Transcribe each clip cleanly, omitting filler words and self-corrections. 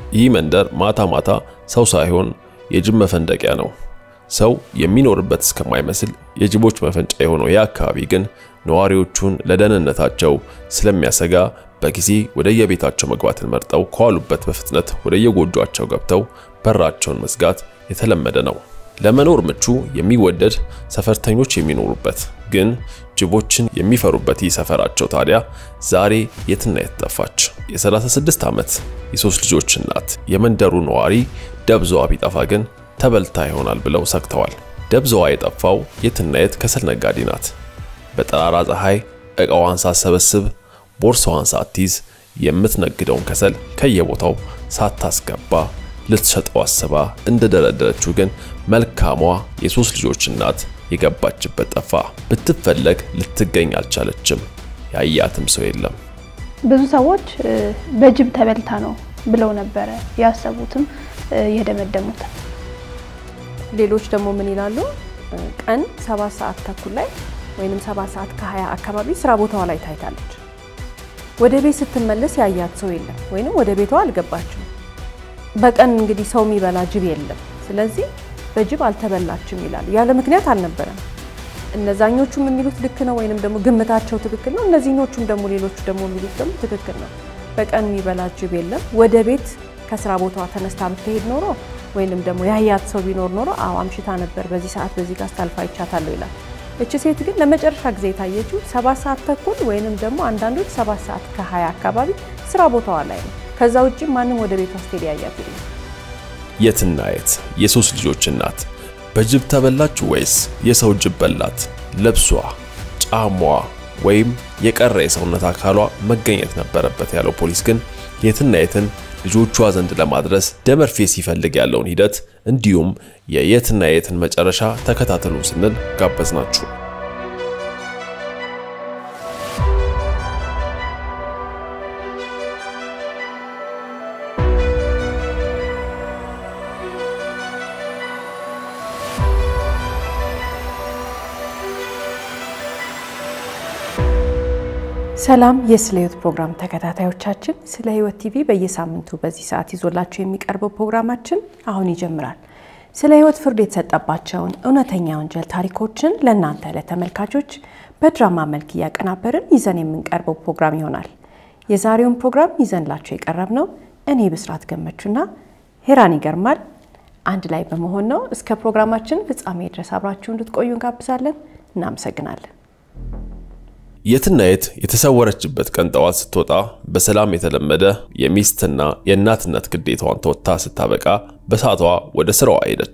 ይህ መንደር ማታ ማታ ሰው ሳይሆን የጅብ መፈንደቂያ ነው። ሰው የሚኖርበት እስከማይመስል የጅቦች መፈንጫ የሆነው ያ አካባቢ ግን ነዋሪዎቹን ለደህንነታቸው ስለሚያሰጋ በጊዜ ወደ የቤታቸው መግባትን መርጠው ከዋሉበት በፍጥነት ወደ የጎጆአቸው ገብተው በራቸውን መዝጋት የተለመደ ነው። ለመኖር ምቹ የሚወደድ ሰፈርተኞች የሚኖሩበት ግን ጅቦችን የሚፈሩበት ይህ ሰፈራቸው ታዲያ ዛሬ የትና የት ጠፋች? የ36 ዓመት የ3 ልጆች እናት የመንደሩ ነዋሪ ደብዛዋ ቢጠፋ ግን ተበልታ ይሆናል ብለው ሰግተዋል። ደብዛዋ የጠፋው የትና የት ከሰል ነጋዴ ናት። በጠራራ ፀሐይ እቃዋን ሳትሰበስብ ቦርሳዋን ሳትይዝ የምትነግደውን ከሰል ከየቦታው ሳታስገባ ልትሸጠው አስባ እንደደረደረችው ግን መልካሟ የ3 ልጆች እናት የገባችበት ጠፋ። ብትፈለግ ልትገኝ አልቻለችም። ያያትም ሰው የለም። ብዙ ሰዎች በጅብ ተበልታ ነው ብለው ነበር ያሰቡትም የደመደሙት። ሌሎች ደግሞ ምን ይላሉ? ቀን 7 ሰዓት ተኩል ላይ ወይንም 7 ሰዓት ከ20 አካባቢ ስራ ቦታዋ ላይ ታይታለች። ወደ ቤት ስትመለስ ያያት ሰው የለም ወይንም ወደ ቤቷ አልገባችም። በቀን እንግዲህ ሰው የሚበላ ጅብ የለም። ስለዚህ በጅብ አልተበላችም ይላል። ያለ ምክንያት አልነበረም። እነዛኞቹም የሚሉት ልክ ነው ወይንም ደግሞ ግምታቸው ትክክል ነው። እነዚህኞቹም ደግሞ ሌሎቹ ደግሞ የሚሉት ደግሞ ትክክል ነው። በቀን የሚበላ ጅብ የለም። ወደ ቤት ከስራ ቦታዋ ተነስታ ብትሄድ ኖሮ ወይንም ደግሞ ያያት ሰው ቢኖር ኖሮ አምሽታ ነበር በዚህ ሰዓት በዚህ ጋር ታልፋ ይቻታለው ይላል። እቺ ሴት ግን ለመጨረሻ ጊዜ ታየችው 7 ሰዓት ተኩል ወይንም ደግሞ አንዳንዶች 7 ሰዓት ከ20 አካባቢ ስራ ቦታዋ ላይ ነው። ከዛ ውጪ ማንንም ወደ ቤቷ ስትሄድ ያያት የለም። የትና የት የ3 ልጆች እናት በጅብ ተበላች ወይስ የሰው ጅብ በላት? ልብሷ፣ ጫማዋ ወይም የቀረ የሰውነት አካሏ መገኘት ነበረበት ያለው ፖሊስ ግን የትና የትን ልጆቿ ዘንድ ለማድረስ ደመርፌ ሲፈልግ ያለውን ሂደት እንዲሁም የየትና የትን መጨረሻ ተከታተሉ ስንል ጋበዝናችሁ። ሰላም የስለ ህይወት ፕሮግራም ተከታታዮቻችን፣ ስለ ህይወት ቲቪ በየሳምንቱ በዚህ ሰዓት ይዞላችሁ የሚቀርበው ፕሮግራማችን አሁን ይጀምራል። ስለ ህይወት ፍርድ የተሰጠባቸውን እውነተኛ ወንጀል ታሪኮችን ለእናንተ ለተመልካቾች በድራማ መልክ ያቀናበርን ይዘን የምንቀርበው ፕሮግራም ይሆናል። የዛሬውን ፕሮግራም ይዘንላችሁ የቀረብነው እኔ ብስራት ገመቹና ሄራን ይገርማል አንድ ላይ በመሆን ነው። እስከ ፕሮግራማችን ፍጻሜ ድረስ አብራችሁ እንድትቆዩ እንጋብዛለን። እናመሰግናለን። የትና የት የተሰወረችበት ቀን ጠዋት ስትወጣ በሰላም የተለመደ የሚስትና የእናትነት ግዴታዋን ተወጣ ስታበቃ በሰዓቷ ወደ ስራዋ ሄደች።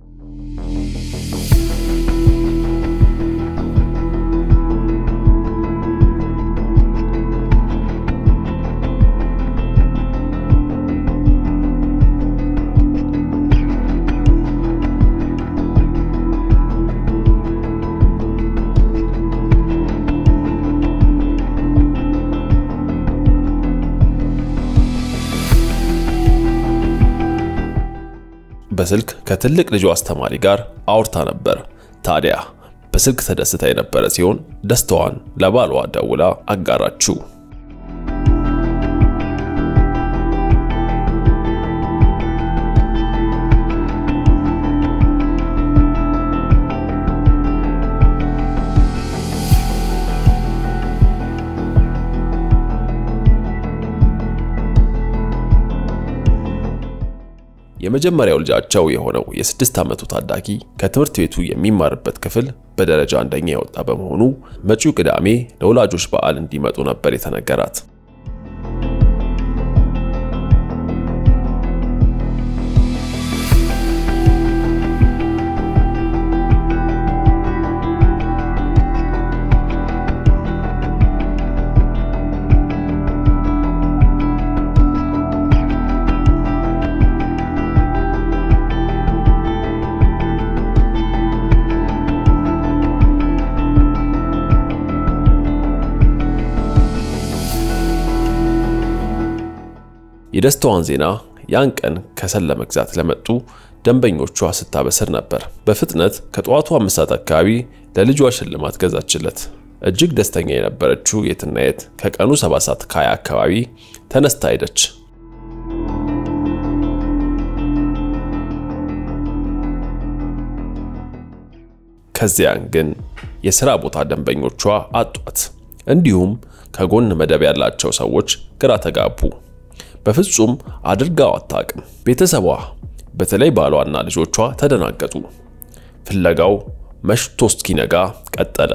በስልክ ከትልቅ ልጇ አስተማሪ ጋር አውርታ ነበር። ታዲያ በስልክ ተደስታ የነበረ ሲሆን ደስታዋን ለባሏ ደውላ አጋራችው። የመጀመሪያው ልጃቸው የሆነው የ6 ዓመቱ ታዳጊ ከትምህርት ቤቱ የሚማርበት ክፍል በደረጃ አንደኛ የወጣ በመሆኑ መጪው ቅዳሜ ለወላጆች በዓል እንዲመጡ ነበር የተነገራት። የደስታዋን ዜና ያን ቀን ከሰል ለመግዛት ለመጡ ደንበኞቿ ስታበስር ነበር። በፍጥነት ከጧቱ 5 ሰዓት አካባቢ ለልጇ ሽልማት ገዛችለት። እጅግ ደስተኛ የነበረችው የትና የት ከቀኑ 7 ሰዓት ከ20 አካባቢ ተነስታ ሄደች። ከዚያን ግን የሥራ ቦታ ደንበኞቿ አጧት። እንዲሁም ከጎን መደብ ያላቸው ሰዎች ግራ ተጋቡ። በፍጹም አድርጋው አታውቅም። ቤተሰቧ በተለይ ባሏና ልጆቿ ተደናገጡ። ፍለጋው መሽቶ እስኪነጋ ቀጠለ።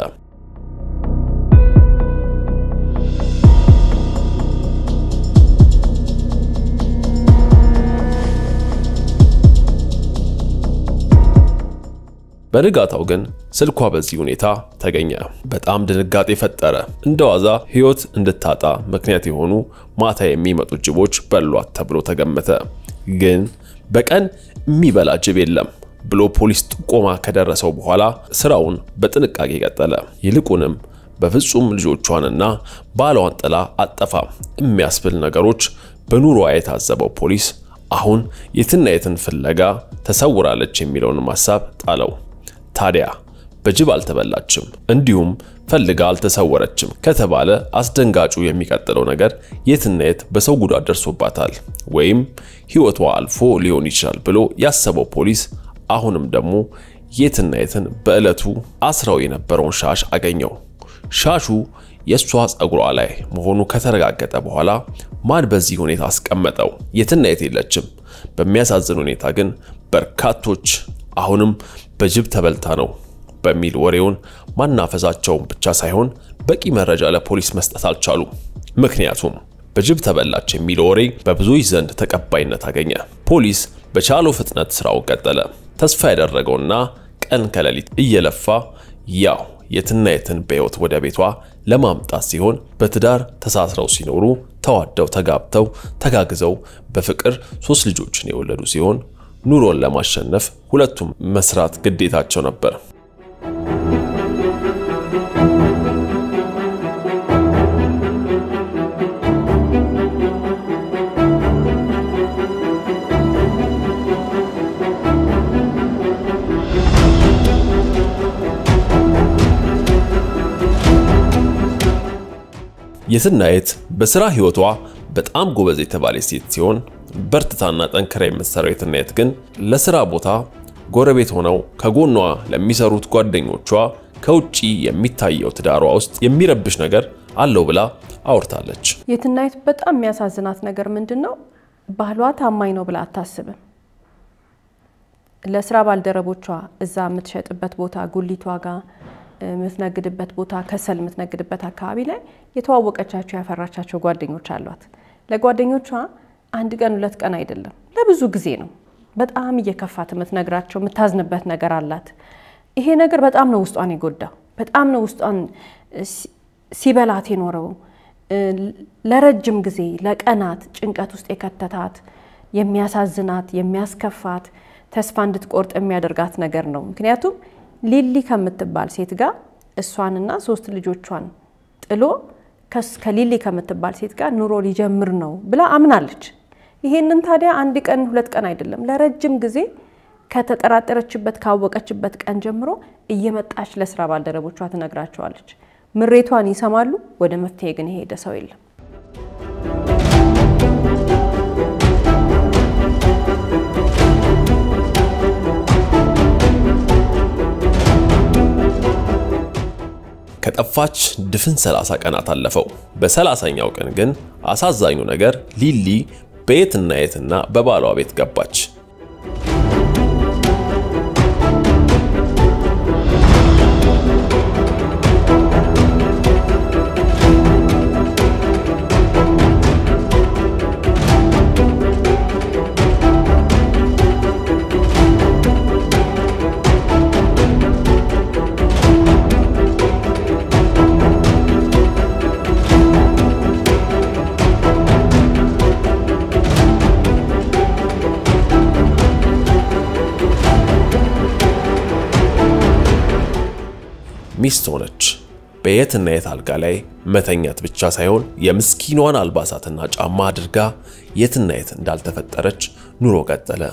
በንጋታው ግን ስልኳ በዚህ ሁኔታ ተገኘ። በጣም ድንጋጤ ፈጠረ። እንደዋዛ ህይወት እንድታጣ ምክንያት የሆኑ ማታ የሚመጡ ጅቦች በሏት ተብሎ ተገመተ። ግን በቀን የሚበላ ጅብ የለም ብሎ ፖሊስ ጥቆማ ከደረሰው በኋላ ስራውን በጥንቃቄ ቀጠለ። ይልቁንም በፍጹም ልጆቿንና ባሏን ጥላ አጠፋም የሚያስብል ነገሮች በኑሮዋ የታዘበው ፖሊስ አሁን የትና የትን ፍለጋ ተሰውራለች የሚለውን ሐሳብ ጣለው። ታዲያ በጅብ አልተበላችም እንዲሁም ፈልጋ አልተሰወረችም ከተባለ አስደንጋጩ የሚቀጥለው ነገር የትና የት በሰው ጉዳት ደርሶባታል ወይም ህይወቷ አልፎ ሊሆን ይችላል ብሎ ያሰበው ፖሊስ አሁንም ደግሞ የትና የትን በእለቱ አስራው የነበረውን ሻሽ አገኘው። ሻሹ የሷ ጸጉሯ ላይ መሆኑ ከተረጋገጠ በኋላ ማን በዚህ ሁኔታ አስቀመጠው? የትና የት የለችም። በሚያሳዝን ሁኔታ ግን በርካቶች አሁንም በጅብ ተበልታ ነው በሚል ወሬውን ማናፈዛቸው ብቻ ሳይሆን በቂ መረጃ ለፖሊስ መስጠት አልቻሉ። ምክንያቱም በጅብ ተበላች የሚል ወሬ በብዙዎች ዘንድ ተቀባይነት አገኘ። ፖሊስ በቻለው ፍጥነት ስራውን ቀጠለ። ተስፋ ያደረገውና ቀን ከሌሊት እየለፋ ያው የትና የትን በህይወት ወደ ቤቷ ለማምጣት ሲሆን በትዳር ተሳስረው ሲኖሩ ተዋደው ተጋብተው ተጋግዘው በፍቅር 3 ልጆችን የወለዱ ሲሆን ኑሮን ለማሸነፍ ሁለቱም መስራት ግዴታቸው ነበር። የትና የት በስራ ህይወቷ በጣም ጎበዝ የተባለች ሴት ሲሆን በርትታና ጠንክራ የምትሰራው የትና የት ግን ለስራ ቦታ ጎረቤት ሆነው ከጎኗ ለሚሰሩት ጓደኞቿ ከውጪ የሚታየው ትዳሯ ውስጥ የሚረብሽ ነገር አለው ብላ አውርታለች። የትና የት በጣም የሚያሳዝናት ነገር ምንድነው? ባህሏ ታማኝ ነው ብላ አታስብም። ለስራ ባልደረቦቿ እዛ የምትሸጥበት ቦታ ጉሊቷ ጋር ምትነግድበት ቦታ ከሰል ምትነግድበት አካባቢ ላይ የተዋወቀቻቸው ያፈራቻቸው ጓደኞች አሏት። ለጓደኞቿ አንድ ቀን 2 ቀን አይደለም ለብዙ ጊዜ ነው በጣም እየከፋት ምትነግራቸው ምታዝንበት ነገር አላት። ይሄ ነገር በጣም ነው ውስጧን ይጎዳው። በጣም ነው ውስጧን ሲበላት የኖረው። ለረጅም ጊዜ ለቀናት ጭንቀት ውስጥ የከተታት የሚያሳዝናት የሚያስከፋት ተስፋ እንድትቆርጥ የሚያደርጋት ነገር ነው። ምክንያቱም ሊሊ ከምትባል ሴት ጋር እሷንና 3 ልጆቿን ጥሎ ከሊሊ ከምትባል ሴት ጋር ኑሮ ሊጀምር ነው ብላ አምናለች። ይሄንን ታዲያ አንድ ቀን 2 ቀን አይደለም ለረጅም ጊዜ ከተጠራጠረችበት ካወቀችበት ቀን ጀምሮ እየመጣች ለስራ ባልደረቦቿ ትነግራቸዋለች። ምሬቷን ይሰማሉ። ወደ መፍትሄ ግን ሄደ ሰው የለም። ከጠፋች ድፍን 30 ቀናት አለፈው። በ30ኛው ቀን ግን አሳዛኙ ነገር ሊሊ በየትና የትና በባሏ ቤት ገባች። ሚስት ሆነች። በየትና የት አልጋ ላይ መተኛት ብቻ ሳይሆን የምስኪኗን አልባሳትና ጫማ አድርጋ የትና የት እንዳልተፈጠረች ኑሮ ቀጠለ።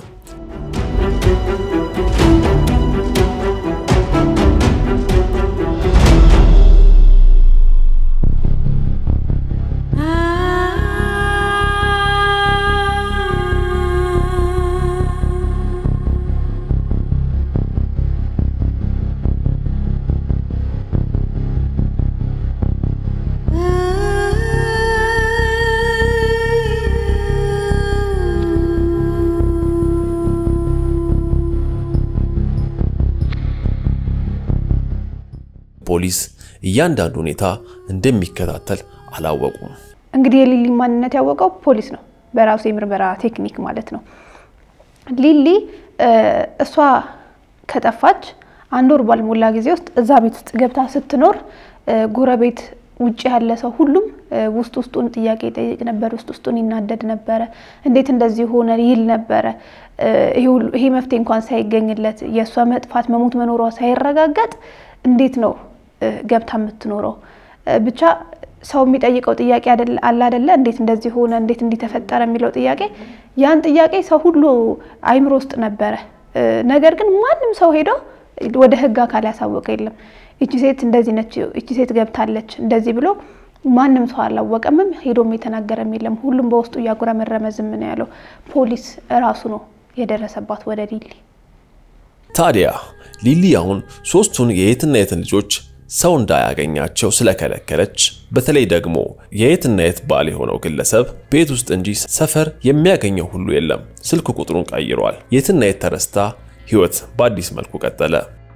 ፖሊስ እያንዳንዱ ሁኔታ እንደሚከታተል አላወቁም። እንግዲህ የሊሊ ማንነት ያወቀው ፖሊስ ነው በራሱ የምርመራ ቴክኒክ ማለት ነው። ሊሊ እሷ ከጠፋች አንድ ወር ባልሞላ ጊዜ ውስጥ እዛ ቤት ውስጥ ገብታ ስትኖር ጎረቤት ውጪ ያለ ሰው ሁሉም ውስጡን ጥያቄ ጠይቅ ነበር፣ ውስጡን ይናደድ ነበር። እንዴት እንደዚህ ሆነ ይል ነበር። ይሄ መፍትሄ እንኳን ሳይገኝለት የሷ መጥፋት መሞት መኖሯ ሳይረጋገጥ እንዴት ነው ገብታ የምትኖረው? ብቻ ሰው የሚጠይቀው ጥያቄ አይደለ እንዴት እንደዚህ ሆነ እንዴት እንዲተፈጠረ የሚለው ጥያቄ ያን ጥያቄ ሰው ሁሉ አይምሮ ውስጥ ነበር። ነገር ግን ማንም ሰው ሄዶ ወደ ህግ አካል ያሳወቀ የለም። እቺ ሴት እንደዚህ ነች፣ እቺ ሴት ገብታለች እንደዚህ ብሎ ማንም ሰው አላወቀም፣ ሄዶም የተናገረም የለም። ሁሉም በውስጡ ያጉረመረመ ዝም ነው ያለው። ፖሊስ ራሱ ነው የደረሰባት ወደ ሊሊ። ታዲያ ሊሊ አሁን ሶስቱን የየትና የትን ልጆች ሰው እንዳያገኛቸው ስለከለከለች፣ በተለይ ደግሞ የየትና የት ባል የሆነው ግለሰብ ቤት ውስጥ እንጂ ሰፈር የሚያገኘው ሁሉ የለም። ስልክ ቁጥሩን ቀይሯል። የትና የት ተረስታ ህይወት በአዲስ መልኩ ቀጠለ።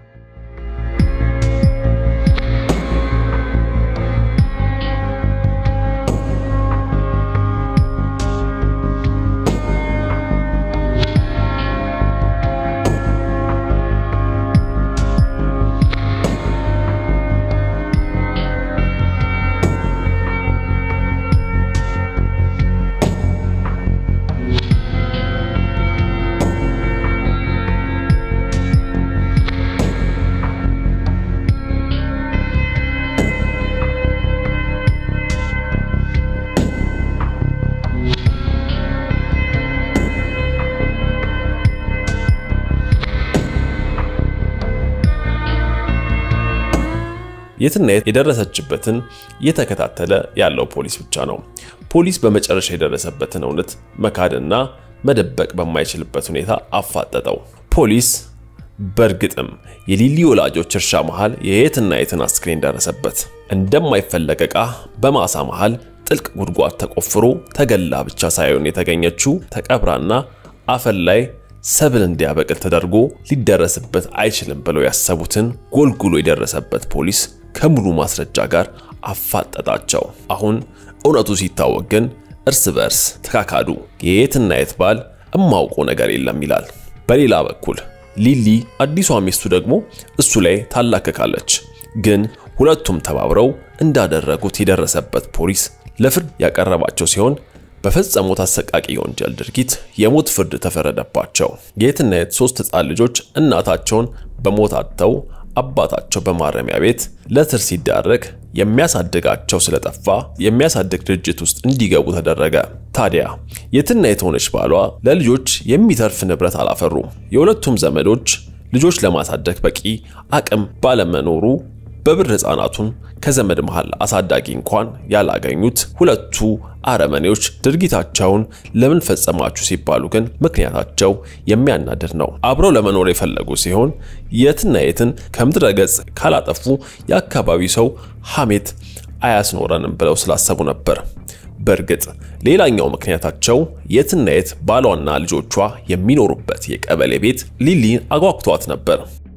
የትና የት የደረሰችበትን እየተከታተለ ያለው ፖሊስ ብቻ ነው። ፖሊስ በመጨረሻ የደረሰበትን እውነት መካድና መደበቅ በማይችልበት ሁኔታ አፋጠጠው። ፖሊስ በርግጥም የሊሊ ወላጆች እርሻ መሃል የየትና የትን አስክሬን ደረሰበት። እንደማይፈለግ ዕቃ በማሳ መሃል ጥልቅ ጉድጓድ ተቆፍሮ ተገላ ብቻ ሳይሆን የተገኘችው ተቀብራና አፈር ላይ ሰብል እንዲያበቅል ተደርጎ ሊደረስበት አይችልም ብለው ያሰቡትን ጎልጉሎ የደረሰበት ፖሊስ ከሙሉ ማስረጃ ጋር አፋጠጣቸው። አሁን እውነቱ ሲታወቅ ግን እርስ በርስ ተካካዱ። የየትና የት ባል እማውቀው ነገር የለም ይላል። በሌላ በኩል ሊሊ አዲሷ ሚስቱ ደግሞ እሱ ላይ ታላከካለች። ግን ሁለቱም ተባብረው እንዳደረጉት የደረሰበት ፖሊስ ለፍርድ ያቀረባቸው ሲሆን በፈጸሙት አሰቃቂ ወንጀል ድርጊት የሞት ፍርድ ተፈረደባቸው። የትና የት ሶስት ህፃን ልጆች እናታቸውን በሞት አጥተው አባታቸው በማረሚያ ቤት ለእስር ሲዳረግ የሚያሳድጋቸው ስለጠፋ የሚያሳድግ ድርጅት ውስጥ እንዲገቡ ተደረገ። ታዲያ የትና የት ሆነች ባሏ ለልጆች የሚተርፍ ንብረት አላፈሩም። የሁለቱም ዘመዶች ልጆች ለማሳደግ በቂ አቅም ባለመኖሩ በብር ህፃናቱን ከዘመድ መሃል አሳዳጊ እንኳን ያላገኙት ሁለቱ አረመኔዎች ድርጊታቸውን ለምን ፈጸማችሁ ሲባሉ ግን ምክንያታቸው የሚያናድድ ነው። አብረው ለመኖር የፈለጉ ሲሆን የትና የትን ከምድረ ገጽ ካላጠፉ የአካባቢው ሰው ሐሜት አያስኖረንም ብለው ስላሰቡ ነበር። በርግጥ ሌላኛው ምክንያታቸው የትና የት ባሏና ልጆቿ የሚኖሩበት የቀበሌ ቤት ሊሊን አጓግቷት ነበር።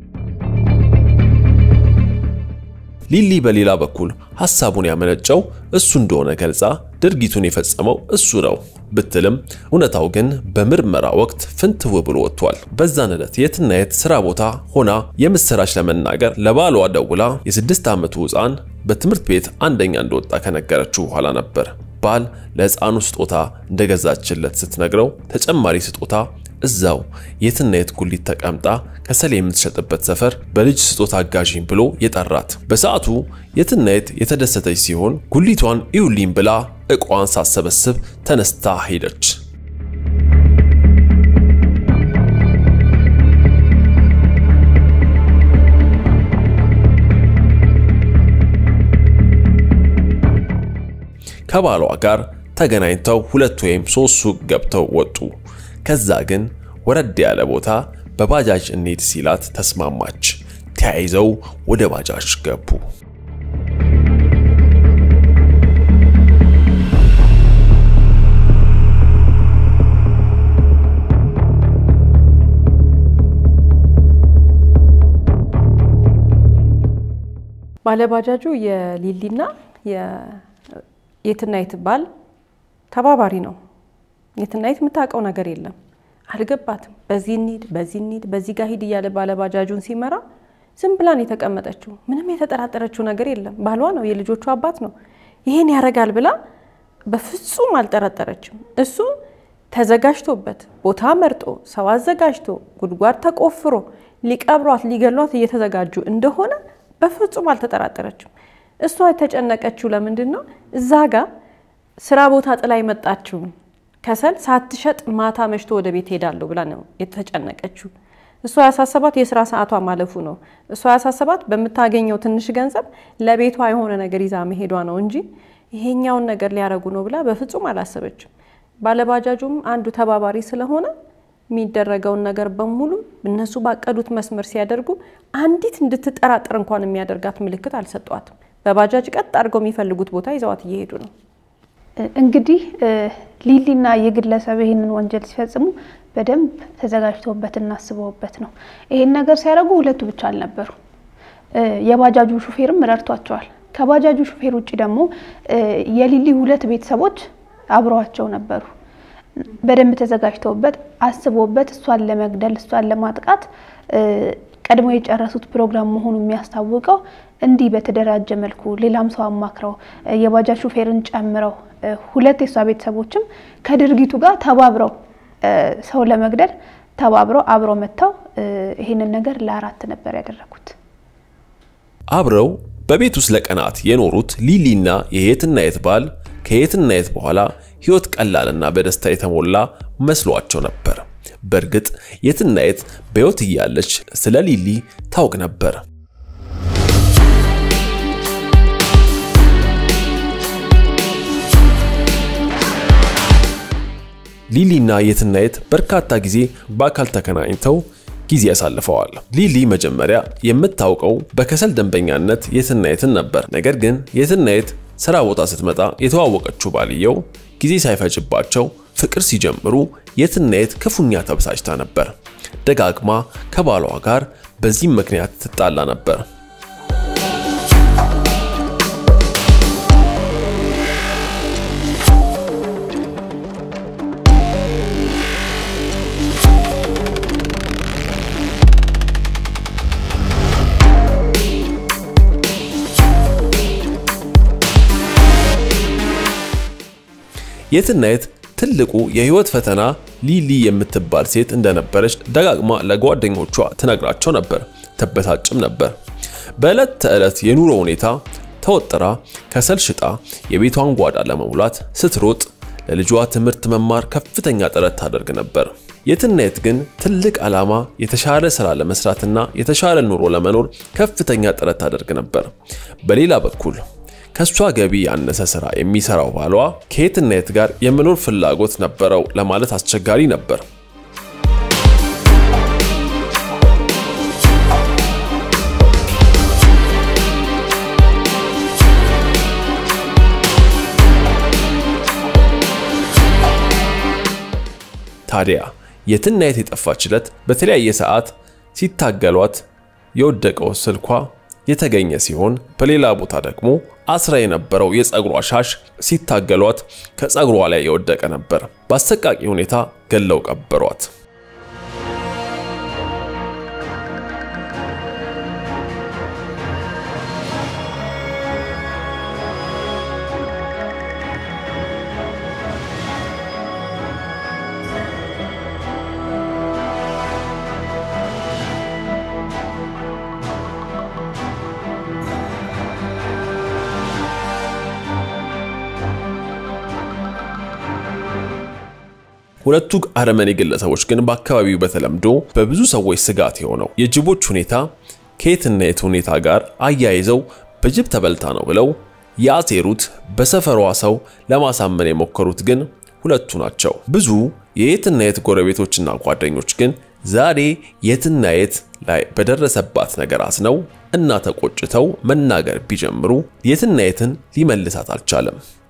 ሊሊ በሌላ በኩል ሐሳቡን ያመነጨው እሱ እንደሆነ ገልጻ ድርጊቱን የፈጸመው እሱ ነው ብትልም እውነታው ግን በምርመራ ወቅት ፍንትው ብሎ ወጥቷል። በዛን ዕለት የትና የት ስራ ቦታ ሆና የምስራች ለመናገር ለባሏ ደውላ የ6 ዓመቱ ህፃን በትምህርት ቤት አንደኛ እንደወጣ ከነገረችው በኋላ ነበር ባል ለህፃኑ ስጦታ እንደገዛችለት ስትነግረው ተጨማሪ ስጦታ እዛው የትና የት ጉሊት ተቀምጣ ከሰል የምትሸጥበት ሰፈር በልጅ ስጦታ አጋዥኝ ብሎ የጠራት። በሰዓቱ የትና የት የተደሰተች ሲሆን ጉሊቷን ኢውሊን ብላ እቋን ሳሰበስብ ተነስታ ሄደች። ከባሏ ጋር ተገናኝተው 2 ወይም 3 ሱቅ ገብተው ወጡ። ከዛ ግን ወረድ ያለ ቦታ በባጃጅ እንሂድ ሲላት ተስማማች። ተያይዘው ወደ ባጃጅ ገቡ። ባለባጃጁ የሊሊና የትናየት ባል ተባባሪ ነው። የትናየት የምታውቀው ነገር የለም አልገባትም። በዚህ እንሂድ በዚህ ጋር ሂድ እያለ ባለባጃጁን ሲመራ ዝም ብላን የተቀመጠችው ምንም የተጠራጠረችው ነገር የለም። ባሏ ነው የልጆቹ አባት ነው። ይሄን ያረጋል ብላ በፍጹም አልጠረጠረችም። እሱ ተዘጋጅቶበት ቦታ መርጦ ሰው አዘጋጅቶ ጉድጓድ ተቆፍሮ ሊቀብሯት ሊገሏት እየተዘጋጁ እንደሆነ በፍጹም አልተጠራጠረችም። እሷ የተጨነቀችው ለምንድነው? እዛ ጋር ስራ ቦታ ጥላይ መጣችው ከሰል ሳትሸጥ ማታ መሽቶ ወደ ቤት ሄዳለሁ ብላ ነው የተጨነቀችው። እሷ ያሳሰባት የሥራ ሰዓቷ ማለፉ ነው። እሷ ያሳሰባት በመታገኘው ትንሽ ገንዘብ ለቤቷ የሆነ ነገር ይዛ መሄዷ ነው እንጂ ይሄኛውን ነገር ሊያረጉ ነው ብላ በፍጹም አላሰበችም። ባለባጃጁም አንዱ ተባባሪ ስለሆነ የሚደረገውን ነገር በሙሉ እነሱ ባቀዱት መስመር ሲያደርጉ አንዲት እንድትጠራጠር እንኳን የሚያደርጋት ምልክት አልሰጧትም። በባጃጅ ቀጥ አድርገው የሚፈልጉት ቦታ ይዘዋት እየሄዱ ነው። እንግዲህ ሊሊና የግለሰብ ይሄንን ወንጀል ሲፈጽሙ በደንብ ተዘጋጅተውበትና አስበውበት ነው። ይሄን ነገር ሲያደርጉ ሁለቱ ብቻ አልነበሩ። የባጃጁ ሹፌርም ረድቷቸዋል። ከባጃጁ ሹፌር ውጪ ደግሞ የሊሊ ሁለት ቤተሰቦች አብረዋቸው ነበሩ። በደንብ ተዘጋጅተውበት አስበውበት እሷን ለመግደል እሷን ለማጥቃት ቀድሞ የጨረሱት ፕሮግራም መሆኑ የሚያስታውቀው እንዲህ በተደራጀ መልኩ ሌላም ሰው አማክረው የባጃጅ ሹፌርን ጨምረው ሁለት የሷ ቤተሰቦችም ከድርጊቱ ጋር ተባብረው ሰው ለመግደል ተባብረው አብረው መተው ይሄንን ነገር ለአራት ነበር ያደረኩት። አብረው በቤት ውስጥ ለቀናት የኖሩት ሊሊና የየትናየት ባል ከየትናየት በኋላ ህይወት ቀላልና በደስታ የተሞላ መስሏቸው ነበር። በርግጥ የትናየት በህይወት እያለች ስለ ሊሊ ታውቅ ነበር። ሊሊና የትናየት በርካታ ጊዜ በአካል ተገናኝተው ጊዜ ያሳልፈዋል። ሊሊ መጀመሪያ የምታውቀው በከሰል ደንበኛነት የትናየትን ነበር። ነገር ግን የትናየት ስራ ቦታ ስትመጣ የተዋወቀችው ባልየው ጊዜ ሳይፈጅባቸው ፍቅር ሲጀምሩ የትናየት ክፉኛ ተበሳጭታ ነበር። ደጋግማ ከባሏ ጋር በዚህ ምክንያት ትጣላ ነበር። የትናየት ትልቁ የህይወት ፈተና ሊሊ የምትባል ሴት እንደነበረች ደጋግማ ለጓደኞቿ ትነግራቸው ነበር። ተበሳጭም ነበር። በእለት ተዕለት የኑሮ ሁኔታ ተወጥራ ከሰል ሽጣ የቤቷን ጓዳ ለመሙላት ስትሮጥ ለልጇ ትምህርት መማር ከፍተኛ ጥረት ታደርግ ነበር። የትናየት ግን ትልቅ ዓላማ የተሻለ ስራ ለመስራትና የተሻለ ኑሮ ለመኖር ከፍተኛ ጥረት ታደርግ ነበር። በሌላ በኩል ከሷ ገቢ ያነሰ ስራ የሚሰራው ባሏ ከየትናየት ጋር የመኖር ፍላጎት ነበረው ለማለት አስቸጋሪ ነበር። ታዲያ የትናየት የጠፋችለት በተለያየ ሰዓት ሲታገሏት የወደቀው ስልኳ የተገኘ ሲሆን በሌላ ቦታ ደግሞ አስራ የነበረው የፀጉሯ ሻሽ ሲታገሏት ከፀጉሯ ላይ የወደቀ ነበር። በአሰቃቂ ሁኔታ ገለው ቀበሯት። ሁለቱ አረመኔ ግለሰቦች ግን በአካባቢው በተለምዶ በብዙ ሰዎች ስጋት የሆነው የጅቦች ሁኔታ ከየትናየት ሁኔታ ጋር አያይዘው በጅብ ተበልታ ነው ብለው ያሴሩት በሰፈሯ ሰው ለማሳመን የሞከሩት ግን ሁለቱ ናቸው። ብዙ የየትናየት ጎረቤቶችና ጓደኞች ግን ዛሬ የትናየት ላይ በደረሰባት ነገር አዝነው እና ተቆጭተው መናገር ቢጀምሩ የትናየትን ሊመልሳት አልቻለም።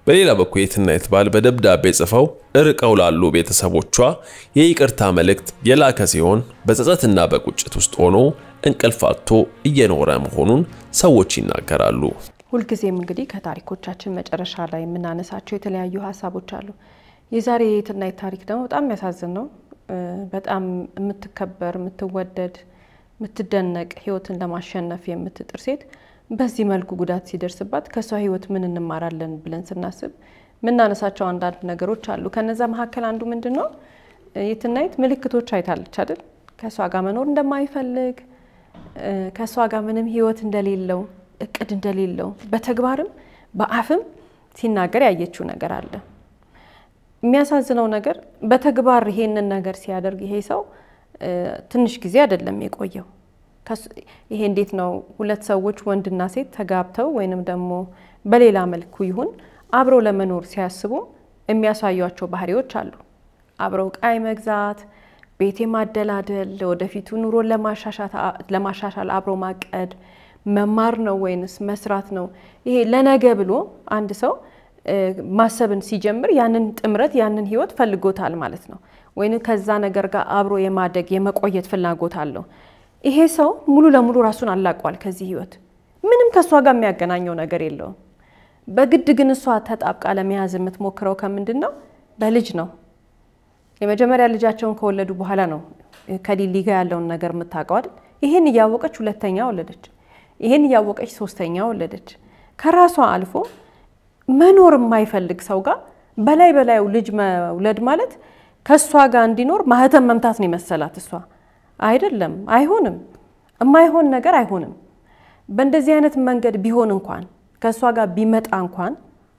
በሌላ በኩል የትናየት ባል በደብዳቤ ጽፈው እርቀው ላሉ ቤተሰቦቿ የይቅርታ መልእክት የላከ ሲሆን በጸጸትና በቁጭት ውስጥ ሆኖ እንቅልፍ አጥቶ እየኖረ መሆኑን ሰዎች ይናገራሉ። ሁልጊዜም እንግዲህ ከታሪኮቻችን መጨረሻ ላይ የምናነሳቸው የተለያዩ ሐሳቦች አሉ። የዛሬ የትናየት ታሪክ ደግሞ በጣም ያሳዝን ነው። በጣም የምትከበር የምትወደድ የምትደነቅ ህይወትን ለማሸነፍ የምትጥር ሴት በዚህ መልኩ ጉዳት ሲደርስባት ከሷ ህይወት ምን እንማራለን ብለን ስናስብ ምናነሳቸው አንዳንድ ነገሮች አሉ። ከነዛ መካከል አንዱ ምንድነው የትናየት ምልክቶች አይታለች አይደል? ከሷ ጋር መኖር እንደማይፈልግ ከሷ ጋር ምንም ህይወት እንደሌለው እቅድ እንደሌለው በተግባርም በአፍም ሲናገር ያየችው ነገር አለ። የሚያሳዝነው ነገር በተግባር ይሄንን ነገር ሲያደርግ ይሄ ሰው ትንሽ ጊዜ አይደለም የቆየው። ይሄ እንዴት ነው ሁለት ሰዎች ወንድና ሴት ተጋብተው ወይንም ደግሞ በሌላ መልኩ ይሁን አብረው ለመኖር ሲያስቡ የሚያሳዩአቸው ባህሪዎች አሉ። አብረው ቃይ መግዛት፣ ቤት ማደላደል፣ ወደፊቱ ኑሮ ለማሻሻል አብሮ ማቀድ፣ መማር ነው ወይንስ መስራት ነው? ይሄ ለነገ ብሎ አንድ ሰው ማሰብን ሲጀምር ያንን ጥምረት ያንን ህይወት ፈልጎታል ማለት ነው። ወይንም ከዛ ነገር ጋር አብሮ የማደግ የመቆየት ፍላጎት አለው። ይሄ ሰው ሙሉ ለሙሉ ራሱን አላቋል ከዚህ ህይወት። ምንም ከሷ ጋር የሚያገናኘው ነገር የለውም። በግድ ግን እሷ ተጣብቃ ለመያዝ የምትሞክረው ከምንድነው? በልጅ ነው። የመጀመሪያ ልጃቸውን ከወለዱ በኋላ ነው ከሊሊ ጋር ያለውን ነገር የምታውቀው አይደል? ይሄን ያወቀች ሁለተኛ ወለደች። ይሄን ያወቀች ሶስተኛ ወለደች። ከራሷ አልፎ መኖር የማይፈልግ ሰው ጋር በላይ ልጅ መውለድ ማለት ከሷ ጋር እንዲኖር ማህተም መምታት ነው መሰላት እሷ። አይደለም፣ አይሆንም። የማይሆን ነገር አይሆንም። በእንደዚህ አይነት መንገድ ቢሆን እንኳን ከሷ ጋር ቢመጣ እንኳን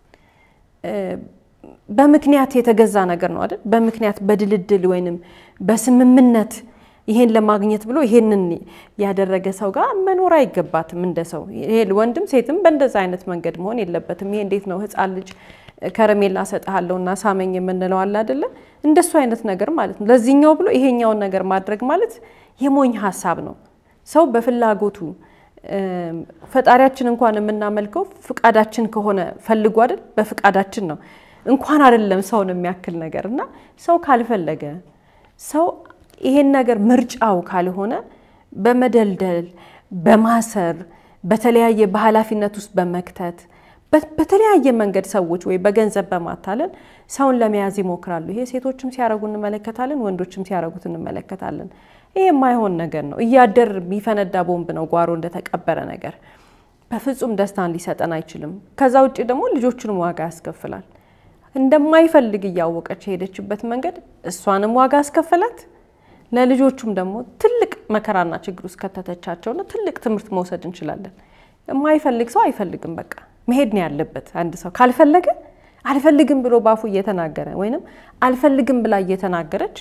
በምክንያት የተገዛ ነገር ነው አይደል? በምክንያት በድልድል ወይንም በስምምነት ይሄን ለማግኘት ብሎ ይሄንን ያደረገ ሰው ጋር መኖር አይገባትም እንደሰው። ይሄ ወንድም ሴትም በእንደዛ አይነት መንገድ መሆን የለበትም። ይሄ እንዴት ነው ህፃን ልጅ ከረሜላ ሰጣለውና ሳመኝ የምንለው አለ አይደለ? እንደሱ አይነት ነገር ማለት ነው። ለዚህኛው ብሎ ይሄኛውን ነገር ማድረግ ማለት የሞኝ ሐሳብ ነው። ሰው በፍላጎቱ ፈጣሪያችን እንኳን የምናመልከው ፍቃዳችን ከሆነ ፈልጎ አይደል? በፍቃዳችን ነው እንኳን አይደለም ሰውን የሚያክል ነገርና ሰው ካልፈለገ ሰው ይሄን ነገር ምርጫው ካልሆነ በመደልደል በማሰር በተለያየ በኃላፊነት ውስጥ በመክተት በተለያየ መንገድ ሰዎች ወይ በገንዘብ በማታለል ሰውን ለመያዝ ይሞክራሉ። ይሄ ሴቶችም ሲያረጉ እንመለከታለን፣ ወንዶችም ሲያረጉት እንመለከታለን። ይሄ የማይሆን ነገር ነው። እያደር የሚፈነዳ ቦምብ ነው ጓሮ እንደተቀበረ ነገር። በፍጹም ደስታን ሊሰጠን አይችልም። ከዛ ውጪ ደግሞ ልጆቹንም ዋጋ ያስከፍላል። እንደማይፈልግ ያወቀች ሄደችበት መንገድ እሷንም ዋጋ ያስከፍላት፣ ለልጆቹም ደግሞ ትልቅ መከራና ችግር ውስጥ ከተተቻቸውና ትልቅ ትምህርት መውሰድ እንችላለን። የማይፈልግ ሰው አይፈልግም፣ በቃ መሄድ ነው ያለበት። አንድ ሰው ካልፈለገ አልፈልግም ብሎ ባፉ እየተናገረ ወይንም አልፈልግም ብላ እየተናገረች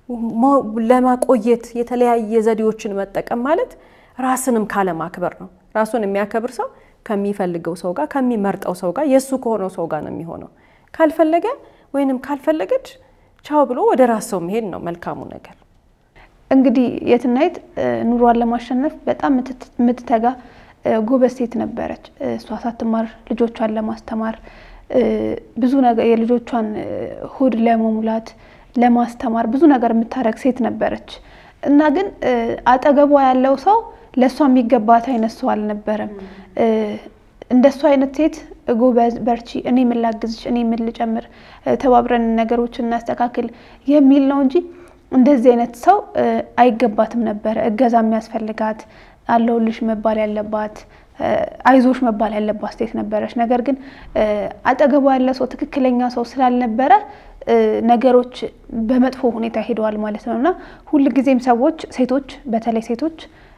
ለማቆየት የተለያየ ዘዴዎችን መጠቀም ማለት ራስንም ካለ ማክበር ነው። ራሱን የሚያከብር ሰው ከሚፈልገው ሰው ጋር ከሚመርጠው ሰው ጋር የሱ ከሆነው ሰው ጋር ነው የሚሆነው። ካልፈለገ ወይንም ካልፈለገች ቻው ብሎ ወደ ራስ ሰው መሄድ ነው መልካሙ ነገር። እንግዲህ የትናየት ኑሯን ለማሸነፍ በጣም ምትተጋ ጎበዝ ሴት ነበረች። እሷ ሳትማር ልጆቿን ለማስተማር ብዙ ነገር የልጆቿን ሆድ ለመሙላት ለማስተማር ብዙ ነገር የምታረግ ሴት ነበረች እና ግን አጠገቧ ያለው ሰው ለሷ የሚገባት አይነት ሰው አልነበረም። እንደሷ አይነት ሴት ጎበዝ በርቺ፣ እኔ ምን ላግዝሽ፣ እኔ ምን ልጨምር፣ ተባብረን ነገሮችን እናስተካክል የሚል ነው እንጂ እንደዚህ አይነት ሰው አይገባትም ነበር። እገዛ የሚያስፈልጋት አለውልሽ መባል ያለባት አይዞሽ መባል ያለባት ሴት ነበረች። ነገር ግን አጠገቧ ያለ ሰው ትክክለኛ ሰው ስላልነበረ ነገሮች በመጥፎ ሁኔታ ሄደዋል ማለት ነውና ሁሉ ጊዜም ሰዎች ሴቶች በተለይ ሴቶች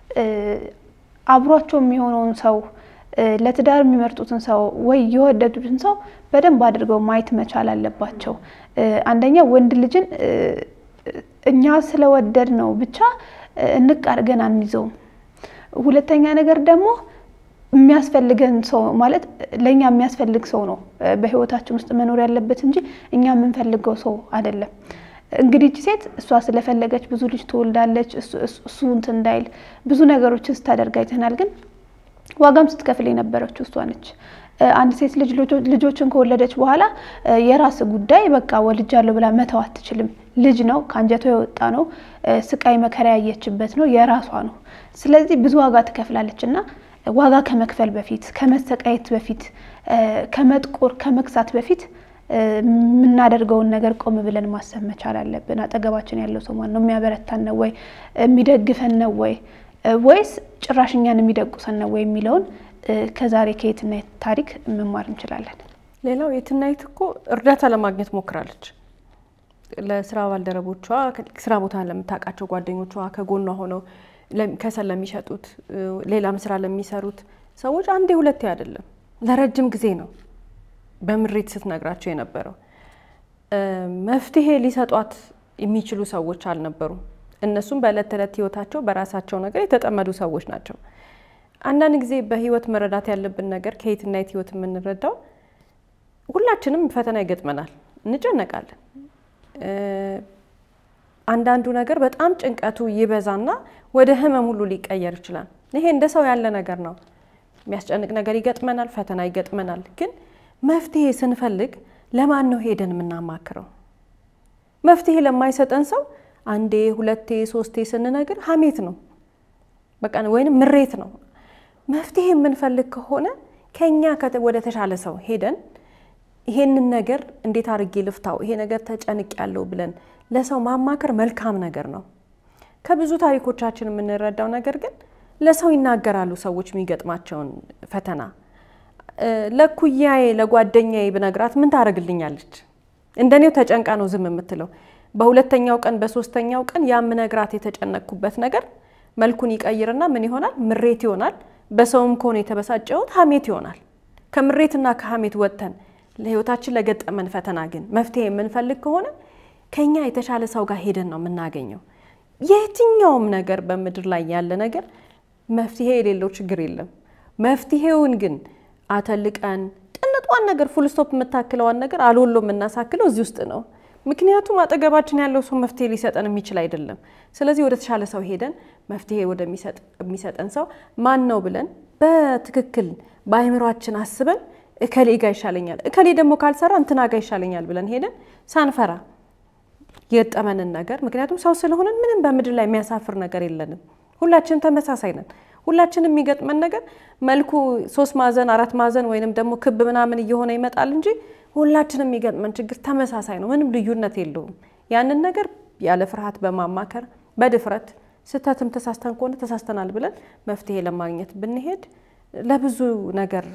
አብሯቸው የሚሆነውን ሰው ለትዳር የሚመርጡትን ሰው ወይ የወደዱትን ሰው በደንብ አድርገው ማየት መቻል አለባቸው። አንደኛ ወንድ ልጅን እኛ ስለወደድ ነው ብቻ እንቃርገን አንይዘው። ሁለተኛ ነገር ደግሞ የሚያስፈልገን ሰው ማለት ለኛ የሚያስፈልግ ሰው ነው በህይወታችን ውስጥ መኖር ያለበት እንጂ እኛ የምንፈልገው ሰው አይደለም። እንግዲህ እቺ ሴት እሷ ስለፈለገች ብዙ ልጅ ትወልዳለች፣ እሱ እንትን እንዳይል ብዙ ነገሮችን ስታደርግ አይተናል። ግን ዋጋም ስትከፍል የነበረችው እሷ ነች። አንድ ሴት ልጆችን ከወለደች በኋላ የራስ ጉዳይ በቃ ወልጃለሁ ብላ መተው አትችልም። ልጅ ነው፣ ካንጀቷ የወጣ ነው፣ ስቃይ መከራ ያየችበት ነው፣ የራሷ ነው። ስለዚህ ብዙ ዋጋ ትከፍላለችና ዋጋ ከመክፈል በፊት ከመሰቃየት በፊት ከመጥቆር ከመክሳት በፊት ምናደርገውን ነገር ቆም ብለን ማሰብ መቻል አለብን። አጠገባችን ያለው ሰው ማን ነው? የሚያበረታን ነው ወይ? የሚደግፈን ነው ወይ? ወይስ ጭራሽኛን የሚደቁሰን ነው ወይ የሚለውን ከዛሬ ከየትናየት ታሪክ መማር እንችላለን። ሌላው የትናየት እኮ እርዳታ ለማግኘት ሞክራለች። ለስራ ባልደረቦቿ ስራ ቦታ ለምታውቃቸው ጓደኞቿ ከጎኗ ሆነው ከሰል ለሚሸጡት ሌላም ስራ ለሚሰሩት ሰዎች አንዴ ሁለቴ አይደለም ለረጅም ጊዜ ነው በምሬት ስትነግራቸው የነበረው። መፍትሄ ሊሰጧት የሚችሉ ሰዎች አልነበሩም። እነሱም በእለት ተዕለት ህይወታቸው በራሳቸው ነገር የተጠመዱ ሰዎች ናቸው። አንዳንድ ጊዜ በህይወት መረዳት ያለብን ነገር ከየትናየት ህይወት የምንረዳው ሁላችንም ፈተና ይገጥመናል፣ እንጨነቃለን። አንዳንዱ ነገር በጣም ጭንቀቱ ይበዛና ወደ ህመም ሁሉ ሊቀየር ይችላል። ይሄ እንደ ሰው ያለ ነገር ነው። የሚያስጨንቅ ነገር ይገጥመናል፣ ፈተና ይገጥመናል። ግን መፍትሄ ስንፈልግ ለማን ነው ሄደን የምናማክረው? መፍትሄ ለማይሰጠን ሰው አንዴ ሁለቴ ሶስቴ ስንነግር ሀሜት ነው በቃ ወይንም ምሬት ነው። መፍትሄ የምንፈልግ ከሆነ ከኛ ወደ ተሻለ ሰው ሄደን ይሄንን ነገር እንዴት አድርጌ ልፍታው፣ ይሄ ነገር ተጨንቅ ያለው ብለን ለሰው ማማከር መልካም ነገር ነው። ከብዙ ታሪኮቻችን የምንረዳው ነገር ግን ለሰው ይናገራሉ ሰዎች የሚገጥማቸውን ፈተና። ለኩያዬ ለጓደኛዬ ብነግራት ምን ታረግልኛለች? እንደኔው ተጨንቃ ነው ዝም የምትለው። በሁለተኛው ቀን በሶስተኛው ቀን ያምነግራት የተጨነቅኩበት ነገር መልኩን ይቀይርና ምን ይሆናል? ምሬት ይሆናል። በሰውም ከሆነ የተበሳጨውት ሀሜት ይሆናል። ከምሬትና ከሀሜት ወጥተን ለህይወታችን ለገጠመን ፈተና ግን መፍትሄ የምንፈልግ ከሆነ ከኛ የተሻለ ሰው ጋር ሄደን ነው የምናገኘው። የትኛውም ነገር በመድር ላይ ያለ ነገር መፍትሄ የሌለው ችግር የለም። መፍትሄውን ግን አተልቀን ጥንቷን ነገር ፉል ስቶፕ የምታክለዋን ነገር አልወሎ የምናሳክለው እዚህ ውስጥ ነው። ምክንያቱም አጠገባችን ያለው ሰው መፍትሄ ሊሰጠን የሚችል አይደለም። ስለዚህ ወደ ተሻለ ሰው ሄደን መፍትሄ ወደሚሰጠን ሰው ማን ነው ብለን በትክክል በአይምሯችን አስበን እከሌ ጋር ይሻለኛል፣ እከሌ ደግሞ ካልሰራ እንትና ጋር ይሻለኛል ብለን ሄደን ሳንፈራ የጠመንን ነገር ምክንያቱም ሰው ስለሆነን ምንም በመድር ላይ የሚያሳፍር ነገር የለንም። ሁላችን ተመሳሳይ ነን። ሁላችንም የሚገጥመን ነገር መልኩ 3 ማዕዘን 4 ማዕዘን ወይንም ደግሞ ክብ ምናምን እየሆነ ይመጣል እንጂ ሁላችንም የሚገጥመን ችግር ተመሳሳይ ነው። ምንም ልዩነት የለውም። ያንን ነገር ያለ ፍርሃት በማማከር በድፍረት ስተትም ተሳስተን ከሆነ ተሳስተናል ብለን መፍትሄ ለማግኘት ብንሄድ ለብዙ ነገር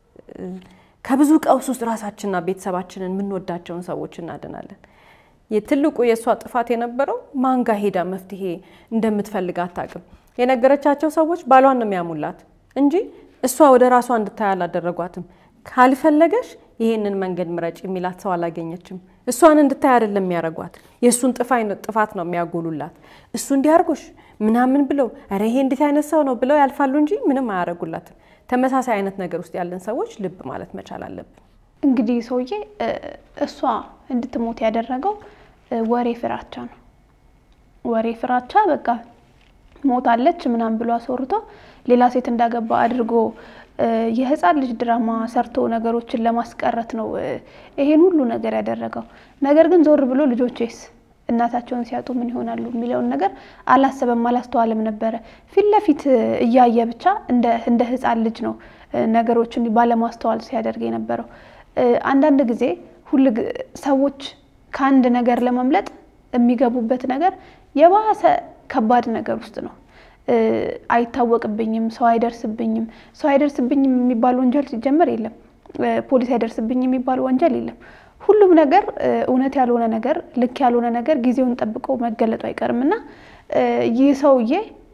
ከብዙ ቀውስ ውስጥ ራሳችንና ቤተሰባችንን የምንወዳቸውን ሰዎች እናድናለን። የትልቁ የሷ ጥፋት የነበረው ማንጋ ሄዳ መፍትሄ እንደምትፈልግ አታውቅም። የነገረቻቸው ሰዎች ባሏን ነው የሚያሙላት እንጂ እሷ ወደ ራሷ እንድታይ አላደረጓትም። ካልፈለገሽ ይሄንን መንገድ ምረጭ የሚላት ሰው አላገኘችም። እሷን እንድታይ አይደለም የሚያረጓት፣ የሱን ጥፋት ነው የሚያጎሉላት። እሱ እንዲያርጉሽ ምናምን ብለው አረ ይሄ እንዴት አይነት ሰው ነው ብለው ያልፋሉ እንጂ ምንም አያረጉላት። ተመሳሳይ አይነት ነገር ውስጥ ያለን ሰዎች ልብ ማለት መቻል አለብን። እንግዲህ ሰውዬ እሷ እንድትሞት ያደረገው ወሬ ፍራቻ ነው። ወሬ ፍራቻ በቃ ሞታለች ምናምን ብሎ አስወርቶ ሌላ ሴት እንዳገባ አድርጎ የህፃን ልጅ ድራማ ሰርቶ ነገሮችን ለማስቀረት ነው ይሄን ሁሉ ነገር ያደረገው። ነገር ግን ዞር ብሎ ልጆቼስ እናታቸውን ሲያጡ ምን ይሆናሉ የሚለውን ነገር አላሰበም አላስተዋለም ነበር። ፊት ለፊት እያየ ብቻ እንደ ህፃን ልጅ ነው ነገሮችን ባለማስተዋል ሲያደርግ የነበረው። አንዳንድ ጊዜ ሁሉ ሰዎች ከአንድ ነገር ለማምለጥ የሚገቡበት ነገር የባሰ ከባድ ነገር ውስጥ ነው። አይታወቅብኝም፣ ሰው አይደርስብኝም የሚባል ወንጀል ሲጀመር የለም። ፖሊስ አይደርስብኝም የሚባል ወንጀል የለም። ሁሉም ነገር እውነት ያልሆነ ነገር ልክ ያልሆነ ነገር ጊዜውን ጠብቆ መገለጡ አይቀርምና ይህ ሰውዬ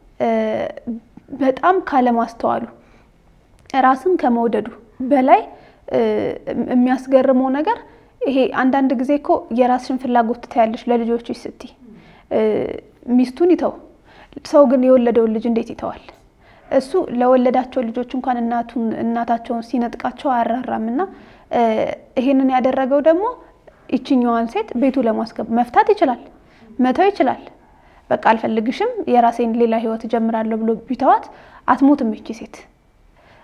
በጣም ካለማስተዋሉ ራስን ከመውደዱ በላይ የሚያስገርመው ነገር ይሄ አንዳንድ ጊዜ እኮ የራስሽን ፍላጎት ታያለሽ ለልጆችሽ ስትይ ሚስቱን ይተው ሰው ግን የወለደው ልጅ እንዴት ይተዋል? እሱ ለወለዳቸው ልጆች እንኳን እናታቸውን ሲነጥቃቸው አራራምና ይሄንን ያደረገው ደግሞ እቺኛዋን ሴት ቤቱ ለማስገብ መፍታት ይችላል፣ መተው ይችላል። በቃ አልፈልግሽም የራሴን ሌላ ህይወት ጀምራለሁ ብሎ ቢተዋት አትሞትም እቺ ሴት።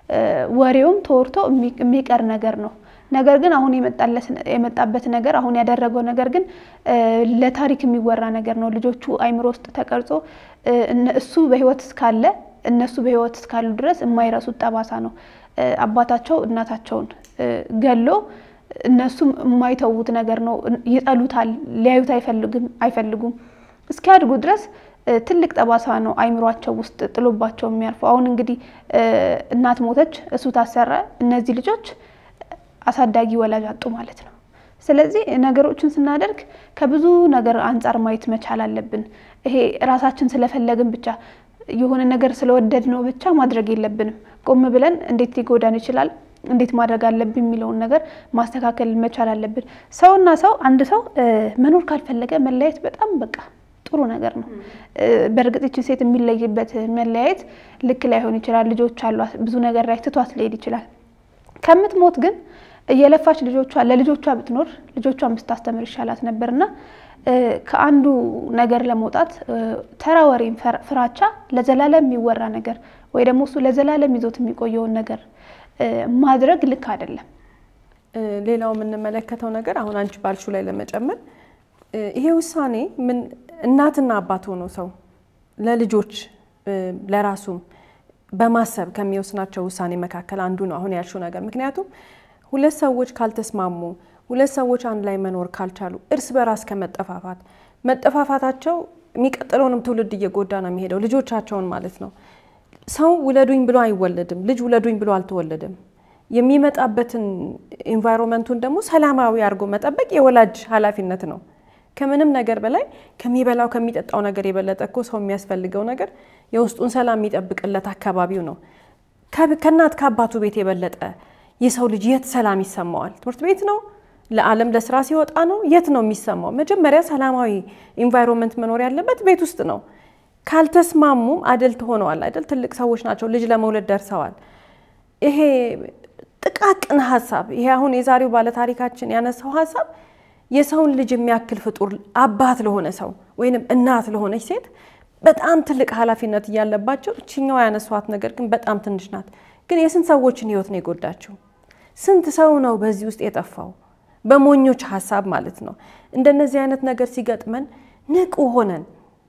ወሬውም ተወርቶ የሚቀር ነገር ነው ነገር ግን አሁን የመጣበት ነገር አሁን ያደረገው ነገር ግን ለታሪክ የሚወራ ነገር ነው ልጆቹ አይምሮ ውስጥ ተቀርጾ እሱ በህይወት እስካለ እነሱ በህይወት እስካሉ ድረስ የማይረሱት ጠባሳ ነው አባታቸው እናታቸውን ገሎ እነሱ የማይተውት ነገር ነው ይጠሉታል ሊያዩት አይፈልጉም እስኪያድጉ ድረስ ትልቅ ጠባሳ ነው አይምሮአቸው ውስጥ ጥሎባቸው የሚያርፈው አሁን እንግዲህ እናት ሞተች እሱ ታሰረ እነዚህ ልጆች አሳዳጊ ወላጅ አጡ ማለት ነው ስለዚህ ነገሮችን ስናደርግ ከብዙ ነገር አንፃር ማየት መቻል አለብን ይሄ ራሳችን ስለፈለግን ብቻ የሆነ ነገር ስለወደድነው ብቻ ማድረግ የለብንም ቆም ብለን እንዴት ሊጎዳን ይችላል እንዴት ማድረግ አለብን የሚለውን ነገር ማስተካከል መቻል አለብን ሰውና ሰው አንድ ሰው መኖር ካልፈለገ መለያየት በጣም በቃ ጥሩ ነገር ነው በርግጥ እቺ ሴት የሚለይበት መለያየት ልክ ላይሆን ይችላል ልጆች አሏት ብዙ ነገር ላይ ትቷት ሊሄድ ይችላል ከምትሞት ግን የለፋች ለልጆቿ ብትኖር ልጆቿን ብታስተምር ይሻላት ነበርና ከአንዱ ነገር ለመውጣት ተራወሬን ፍራቻ ለዘላለም የሚወራ ነገር ወይ ደግሞ እሱ ለዘላለም ይዞት የሚቆየው ነገር ማድረግ ልክ አይደለም ሌላው ምን መለከተው ነገር አሁን አንቺ ባልሹ ላይ ለመጨመር ይሄ ውሳኔ ምን እናትና አባት ሆኖ ሰው ለልጆች ለራሱም በማሰብ ከሚወስናቸው ውሳኔ መካከል አንዱ ነው አሁን ያልሽው ነገር ምክንያቱም ሁለት ሰዎች ካልተስማሙ ሁለት ሰዎች አንድ ላይ መኖር ካልቻሉ እርስ በራስ መጠፋፋታቸው የሚቀጥለውንም ትውልድ እየጎዳ ነው የሚሄደው ልጆቻቸውን ማለት ነው ሰው ውለዱኝ ብሎ አይወለድም ልጅ ውለዱኝ ብሎ አልተወለደም የሚመጣበትን ኢንቫይሮንመንቱን ደግሞ ሰላማዊ አርጎ መጠበቅ የወላጅ ኃላፊነት ነው ከምንም ነገር በላይ ከሚበላው ከሚጠጣው ነገር የበለጠ ሰው የሚያስፈልገው ነገር የውስጡን ሰላም የሚጠብቅለት አካባቢው ነው ከናት ከአባቱ ቤት የበለጠ የሰው ልጅ የት ሰላም ይሰማዋል ትምህርት ቤት ነው ለዓለም ለስራ ሲወጣ ነው የት ነው የሚሰማው መጀመሪያ ሰላማዊ ኢንቫይሮንመንት መኖር ያለበት ቤት ውስጥ ነው ካልተስማሙም አደልት ሆነዋል አይደል ትልቅ ሰዎች ናቸው ልጅ ለመውለድ ደርሰዋል ይሄ ጥቃቅን ሐሳብ ይሄ አሁን የዛሬው ባለ ታሪካችን ያነሳው ሐሳብ የሰውን ልጅ የሚያክል ፍጡር አባት ለሆነ ሰው ወይንም እናት ለሆነች ሴት በጣም ትልቅ ኃላፊነት ያለባቸው እቺኛው ያነሷት ነገር ግን በጣም ትንሽ ናት ግን የስንት ሰዎችን ህይወት ነው የጎዳቸው ስንት ሰው ነው በዚህ ውስጥ የጠፋው በሞኞች ሐሳብ ማለት ነው እንደነዚህ አይነት ነገር ሲገጥመን ንቁ ሆነን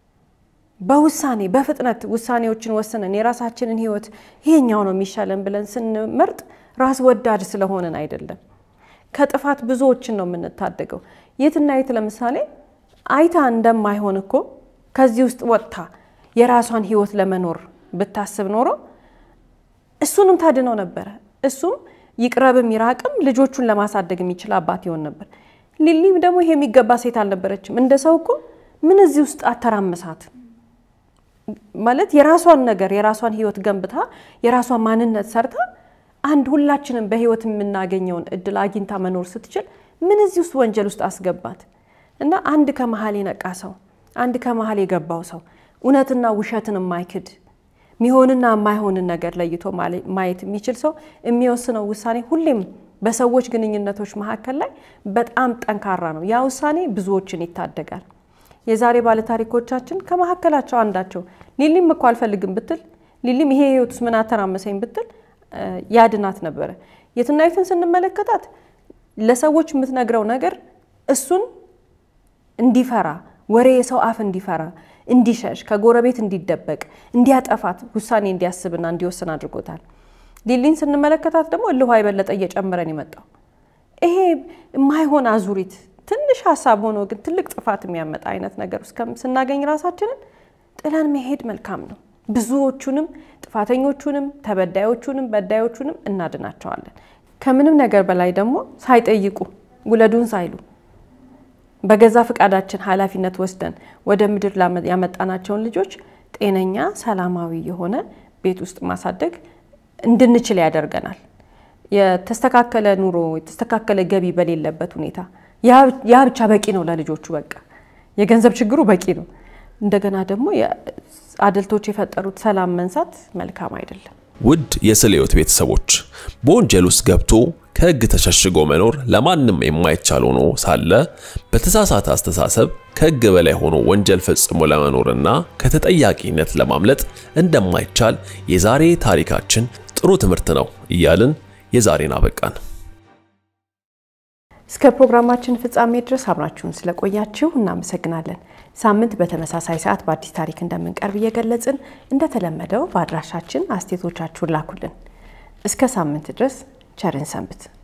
በውሳኔ በፍጥነት ውሳኔዎችን ወሰነን የራሳችንን ህይወት ይሄኛው ነው የሚሻለን ብለን ስንመርጥ ራስ ወዳድ ስለሆነን አይደለም ከጥፋት ብዙዎችን ነው የምንታደገው የትና የት ለምሳሌ አይታ እንደማይሆን እኮ ከዚህ ውስጥ ወጣ የራሷን ህይወት ለመኖር ብታስብ ኖሮ እሱንም ታድነው ነበር እሱም ይቅረብም ይራቅም ልጆቹን ለማሳደግ የሚችል አባት ይሆን ነበር ሊሊም ደግሞ ይሄ የሚገባ ሴት አልነበረችም እንደ ሰው እኮ ምን እዚህ ውስጥ አተራመሳት ማለት የራሷን ነገር የራሷን ህይወት ገንብታ የራሷን ማንነት ሰርታ አንድ ሁላችንም በህይወት የምናገኘውን እድል አግኝታ መኖር ስትችል ምን እዚህ ውስጥ ወንጀል ውስጥ አስገባት እና አንድ ከመሃል የነቃ ሰው አንድ ከመሃል የገባው ሰው እውነትና ውሸትን የማይክድ ሚሆንና የማይሆንን ነገር ለይቶ ማየት የሚችል ሰው የሚወስነው ውሳኔ ሁሌም በሰዎች ግንኙነቶች መካከል ላይ በጣም ጠንካራ ነው ያ ውሳኔ ብዙዎችን ይታደጋል የዛሬ ባለ ታሪኮቻችን ከመሐከላቸው አንዳቸው ሊሊም እኮ አልፈልግም ብትል ሊሊም ይሄ ህይወትስ ምን አተራመሰኝ ብትል ያድናት ነበር የትና የትን ስንመለከታት ለሰዎች የምትነግረው ነገር እሱን እንዲፈራ ወሬ የሰው አፍ እንዲፈራ እንዲሸሽ ከጎረቤት እንዲደበቅ እንዲያጠፋት ውሳኔ እንዲያስብና እንዲወስን አድርጎታል ሊሊን ስንመለከታት ደግሞ እልሁ አይበለጠ እየጨመረን ይመጣው ይሄ የማይሆን አዙሪት ትንሽ ሐሳብ ሆኖ ግን ትልቅ ጥፋት የሚያመጣ አይነት ነገር ስናገኝ ራሳችንን ጥለን መሄድ መልካም ነው ብዙዎቹንም ጥፋተኞቹንም ተበዳዮቹንም በዳዮቹንም እናድናቸዋለን ከምንም ነገር በላይ ደግሞ ሳይጠይቁ ውለዱን ሳይሉ በገዛ ፍቃዳችን ኃላፊነት ወስደን ወደ ምድር ያመጣናቸውን ልጆች ጤነኛ ሰላማዊ የሆነ ቤት ውስጥ ማሳደግ እንድንችል ያደርገናል የተስተካከለ ኑሮ የተስተካከለ ገቢ በሌለበት ሁኔታ ያ ብቻ በቂ ነው ለልጆቹ በቃ የገንዘብ ችግሩ በቂ ነው እንደገና ደግሞ አድልቶች የፈጠሩት ሰላም መንሳት መልካም አይደለም ውድ የስሌዎት ቤተሰቦች በወንጀል ውስጥ ገብቶ ከህግ ተሸሽጎ መኖር ለማንንም የማይቻል ሆኖ ሳለ በተሳሳተ አስተሳሰብ ከህግ በላይ ሆኖ ወንጀል ፈጽሞ ለመኖርና ከተጠያቂነት ለማምለጥ እንደማይቻል የዛሬ ታሪካችን ጥሩ ትምህርት ነው እያልን የዛሬን አበቃን። እስከ ፕሮግራማችን ፍጻሜ ድረስ አብራችሁን ስለቆያችሁ እናመሰግናለን። ሳምንት በተመሳሳይ ሰዓት በአዲስ ታሪክ እንደምንቀርብ እየገለጽን እንደተለመደው በአድራሻችን አስተያየቶቻችሁን ላኩልን። እስከ ሳምንት ድረስ ቸርን ሰንብት።